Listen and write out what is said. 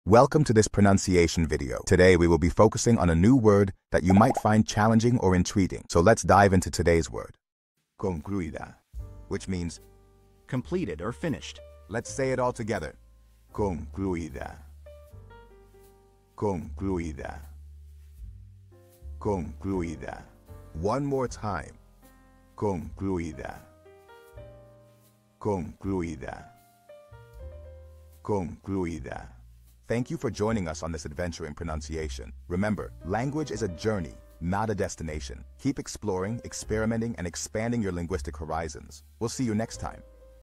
Welcome to this pronunciation video. Today we will be focusing on a new word that you might find challenging or intriguing. So let's dive into today's word. Concluida, which means completed or finished. let's say it all together. Concluida. Concluida. Concluida. One more time. Concluida. Concluida. Concluida. Thank you for joining us on this adventure in pronunciation. Remember, language is a journey, not a destination. Keep exploring, experimenting, and expanding your linguistic horizons. We'll see you next time.